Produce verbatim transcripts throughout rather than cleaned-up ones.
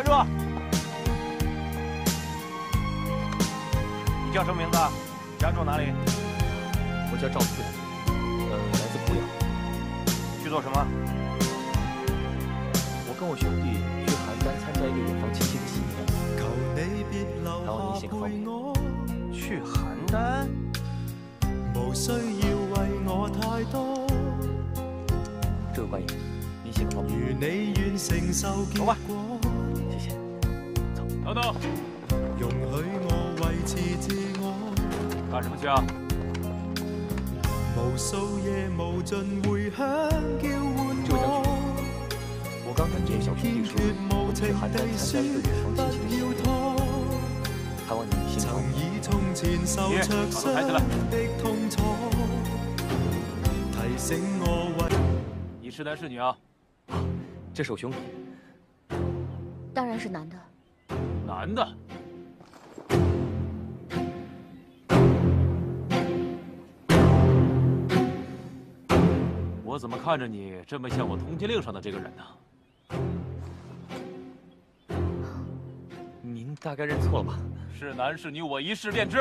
站住！你叫什么名字？家住哪里？ 我叫赵四，呃，来自濮阳。 去做什么？ 我跟我兄弟去邯郸参加一个远房亲戚的喜宴，还望您行个方便。 去邯郸？ 无需要为我太多。 这个官爷，您行个方便。 如你愿承受结果。 谢谢。走。 等等。 容许我维持自我。 干什么去啊？ 无数夜无尽回响叫唤我。 我刚跟这位小兄弟说，我们去邯郸参加一个远房亲戚的喜宴，还望您行个方便。 你把他抬起来。你是男是女啊？ 这是我兄弟。 当然是男的。 男的。我怎么看着你这么像我通缉令上的这个人呢？ 您大概认错了吧？ 是男是女，我一试便知。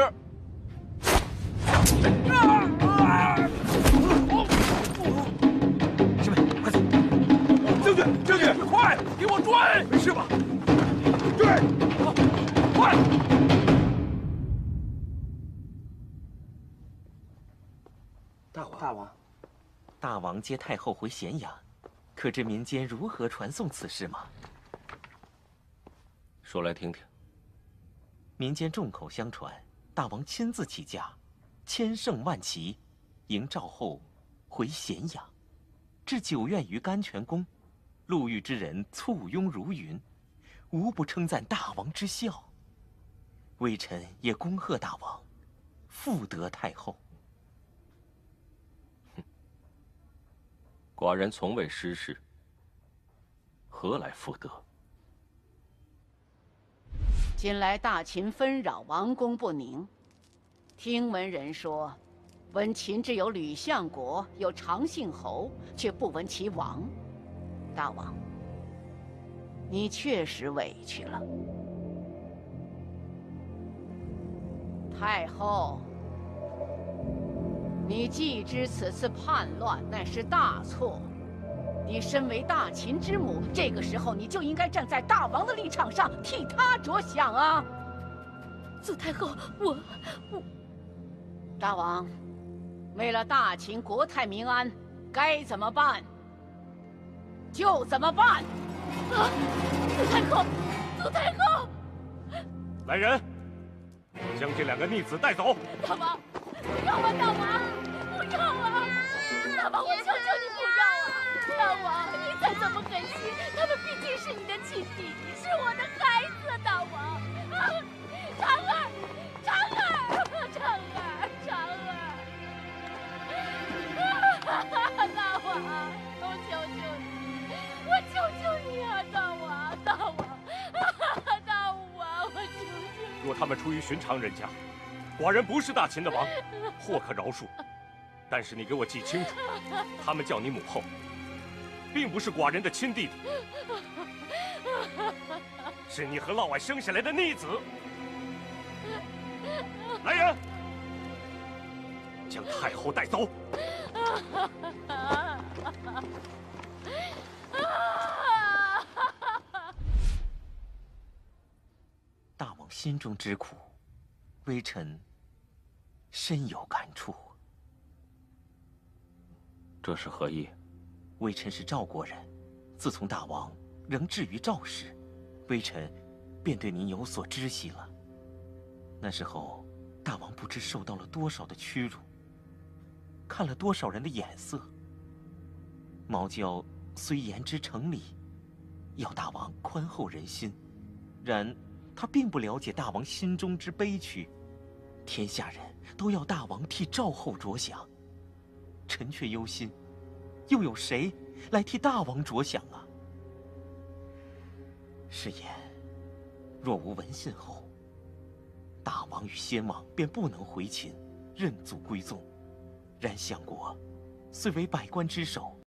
师妹，快走！ 将军，将军，快，给我追！没事吧？追！快！ 大王，大王，大王接太后回咸阳，可知民间如何传颂此事吗？ 说来听听。 民间众口相传，大王亲自起驾，千乘万骑，迎赵后回咸阳，至九院于甘泉宫，路遇之人簇拥如云，无不称赞大王之孝。微臣也恭贺大王复得太后。 哼，寡人从未失事，何来复得？ 近来大秦纷扰，王宫不宁。听闻人说，闻秦之有吕相国，有长信侯，却不闻其亡。大王，你确实委屈了。太后，你既知此次叛乱乃是大错。你身为大秦之母，这个时候你就应该站在大王的立场上，替他着想啊！ 祖太后，我我， 大王，为了大秦国泰民安，该怎么办就怎么办。 啊！祖太后，祖太后！ 来人，将这两个逆子带走！ 大王，不要啊！大王，不要啊！大王，我求求你不要啊！大王，你再怎么狠心，他们毕竟是你的亲弟弟，是我的孩子。大王，啊，长儿，长儿，长儿，长儿！啊，大王，我求求你，我求求你啊，大王，大王，啊，大王，我求求你。 若他们出于寻常人家，寡人不是大秦的王，或可饶恕。但是你给我记清楚，他们叫你母后，并不是寡人的亲弟弟，是你和嫪毐生下来的逆子。来人，将太后带走。 大王心中之苦，微臣深有感触。 这是何意？ 微臣是赵国人，自从大王仍置于赵时，微臣便对您有所知悉了。那时候，大王不知受到了多少的屈辱，看了多少人的眼色。毛娇虽言之成理，要大王宽厚人心，然他并不了解大王心中之悲屈。天下人都要大王替赵后着想，臣却忧心，又有谁来替大王着想啊？是言，若无闻信后，大王与先王便不能回秦，认祖归宗。然相国虽为百官之首，